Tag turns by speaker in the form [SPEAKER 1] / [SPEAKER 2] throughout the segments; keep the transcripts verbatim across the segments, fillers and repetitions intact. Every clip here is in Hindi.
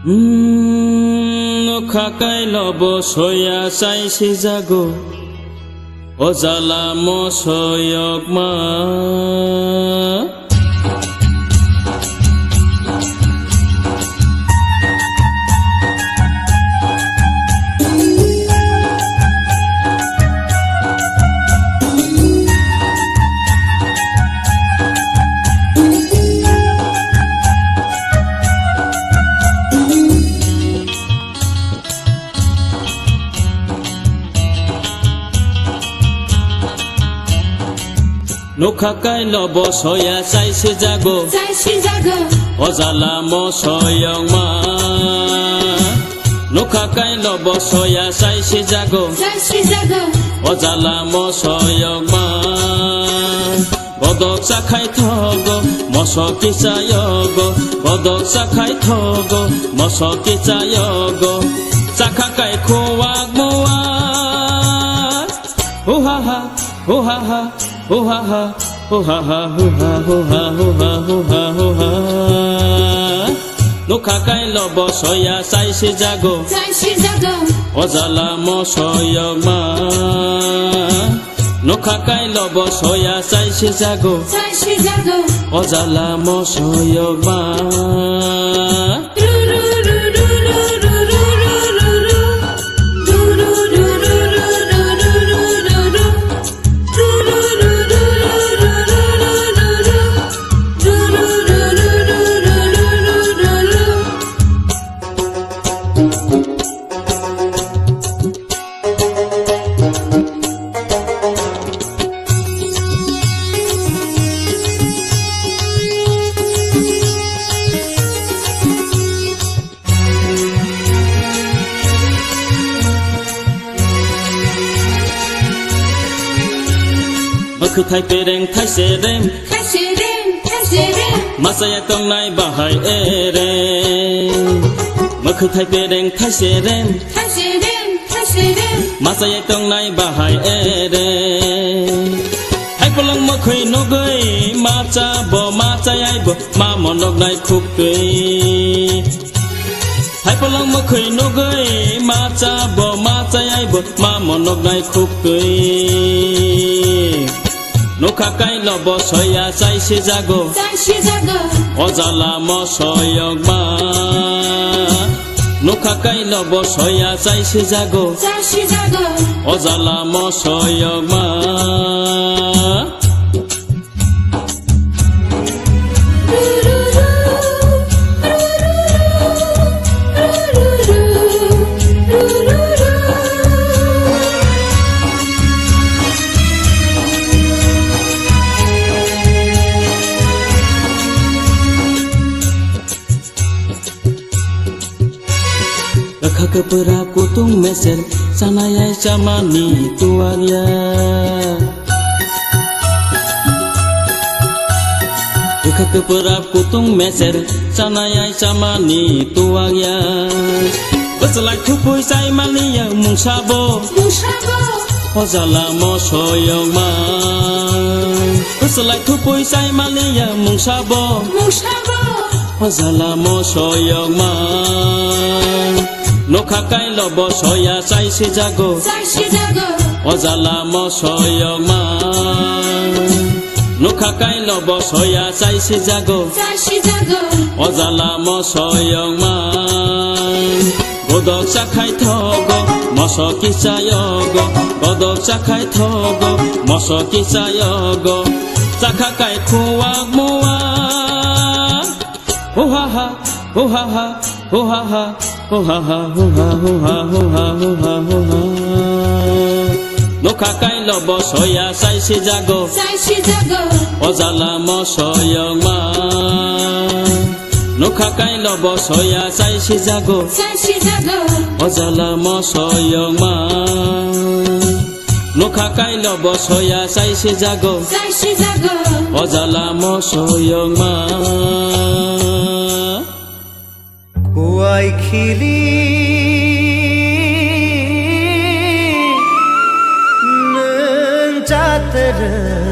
[SPEAKER 1] Nukakai lobo soya sai si jago Ojala mo soyok ma Nukakai lobo soya sai si jago
[SPEAKER 2] Sai si jago
[SPEAKER 1] Ojala mo soyok ma Nukakai lobo soya sai si jago
[SPEAKER 2] Sai si jago
[SPEAKER 1] Ojala mo soyok ma Bodok sakai thogo mosoki chayogo Bodok sakai thogo mosoki chayogo Sakakai kuwag muwag Uhaha uhaha uhaha uhaha uhaha uhaha uhaha uhaha Nukakai lobo soya sai si jago
[SPEAKER 2] Sai si jago
[SPEAKER 1] Ojala mo soyok ma Nukakai lobo soya sai si jago
[SPEAKER 2] Sai si jago
[SPEAKER 1] Ojala mo soyok ma Khi thay pereng thay serem
[SPEAKER 2] Thay serem Thay serem
[SPEAKER 1] Masaya tong nai bahai erem Khi thay pereng thay serem
[SPEAKER 2] Thay serem Thay serem
[SPEAKER 1] Masaya tong nai bahai erem Hai pulang makhui no goi ma cha bo ma cha ai bo ma monok nai khuk tui Hai pulang makhui no goi ma cha bo ma cha ai bo ma monok nai khuk tui Nukakai lobo soya sai si jago
[SPEAKER 2] Sai si jago
[SPEAKER 1] Ojala mo soyok ma Nukakai lobo soya sai si jago
[SPEAKER 2] Sai si jago
[SPEAKER 1] Ojala mo soyok ma Kakepera kutung mesen sanayai samani tuanya Kakepera kutung mesen sanayai samani tuanya Beselak tupui sai mania mungsabo
[SPEAKER 2] Mungsabo
[SPEAKER 1] Ojala mo soyok ma Beselak tupui sai mania mungsabo
[SPEAKER 2] Mungsabo
[SPEAKER 1] Ojala mo soyok ma Nukakai lobo soya sai si jago
[SPEAKER 2] Sai si jago
[SPEAKER 1] Ojala mo soyok ma Nukakai lobo soya sai si jago
[SPEAKER 2] Sai si jago
[SPEAKER 1] Ojala mo soyok ma Bodok sakai thogo mosoki chayogo Bodok sakai thogo mosoki chayogo Sakakai kuwag muwag Uhaha uhaha uhaha uhaha uhaha uhaha uhaha uhaha Nukakai lobo soya sai si jago
[SPEAKER 2] Sai si jago
[SPEAKER 1] Ojala mo soyok ma Nukakai lobo soya sai si jago
[SPEAKER 2] Sai si jago
[SPEAKER 1] Ojala mo soyok ma Nukakai lobo soya sai si jago
[SPEAKER 2] Sai si jago
[SPEAKER 1] Ojala mo soyok ma
[SPEAKER 3] Kuai khili nang chater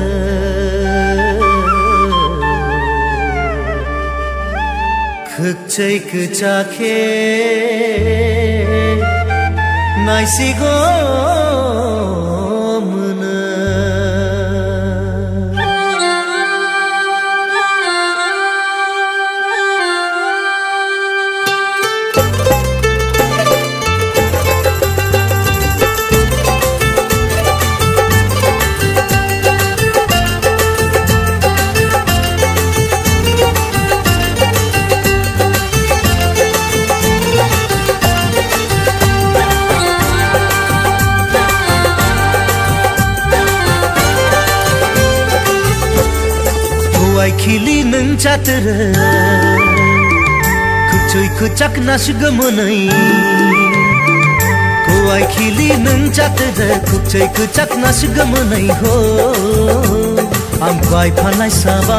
[SPEAKER 3] khực कुचैक चाखे नाइसिगो मुना खिली नों चातर कुचै कुचक नासगमनै कोवाइ खिली नों चातर कुचै कुचक नासगमनै हो आं क्वाइ फानाय साबा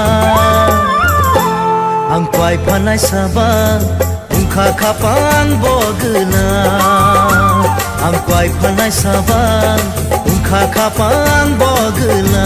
[SPEAKER 3] आं क्वाइ फानाय साबा उंखा खापां बगना आं क्वाइ फानाय साबा उंखा खापां बगना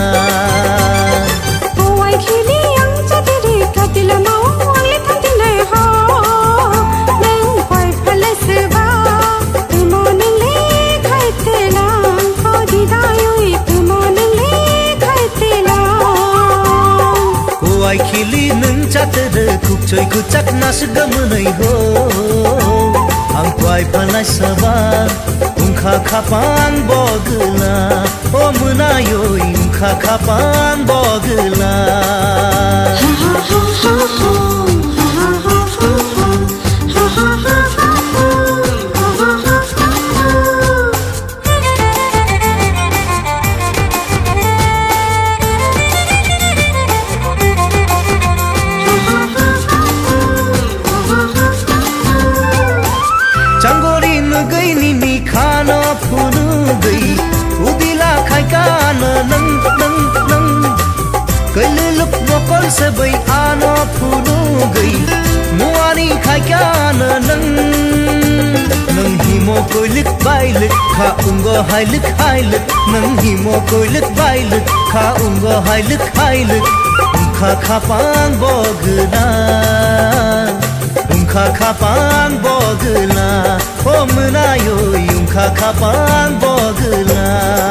[SPEAKER 3] खिली नों चातर कुचै कुचक नासगमनै हो आं क्वाइ फानाय साबा उंखा खापां बगना ओ मोनायो उंखा खापां बगना सबै आनो फुनु गई मुआनी खाइकान नं नं हिमो कोइलिक बाइलिक खा उंगो हाइलिक हाइलिक नं हिमो कोइलिक बाइलिक खा उंगो हाइलिक हाइलिक उंखा खापां बगना उंखा खापां बगना ओ मोनायो उंखा खापां बगना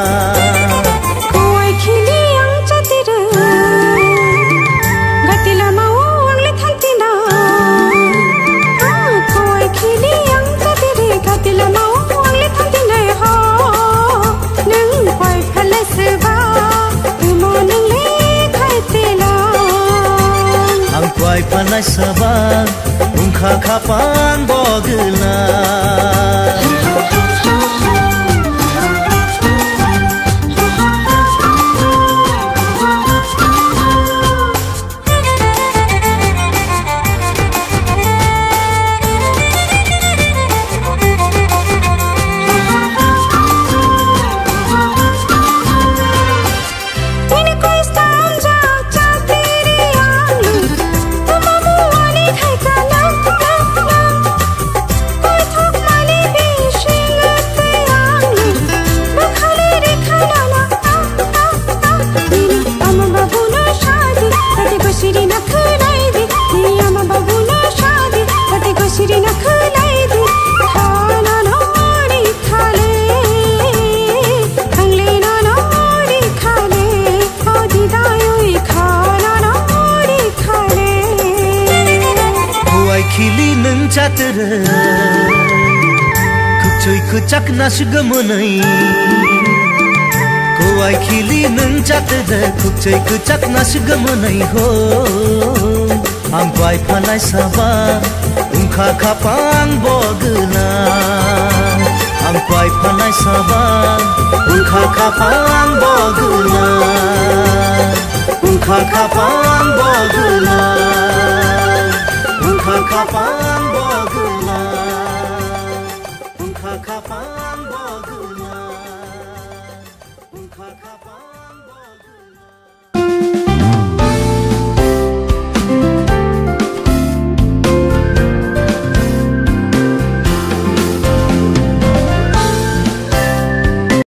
[SPEAKER 3] क्वाइ फानाय साबा उंखा खापां बगना खिली नों चातर कुचै कुचक नासगमनै कोवाइ खिली नों चातर कुचै कुचक नासगमनै हो आं क्वाइ फानाय साबा उंखा खापां बगना आं क्वाइ फानाय साबा उंखा खापां बगना उंखा खापां बगना उंखा खापां